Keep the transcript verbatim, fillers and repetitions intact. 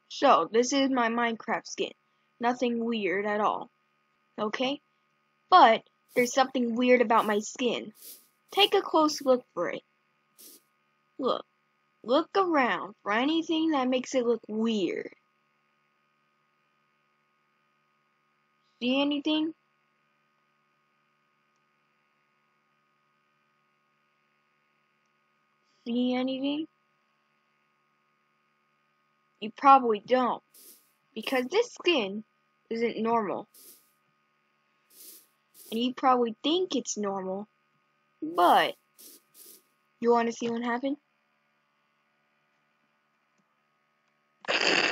So, this is my Minecraft skin. Nothing weird at all. Okay? But, there's something weird about my skin. Take a close look for it. Look. Look around for anything that makes it look weird. See anything? See anything? You probably don't. Because this skin isn't normal. And you probably think it's normal. But, you want to see what happened?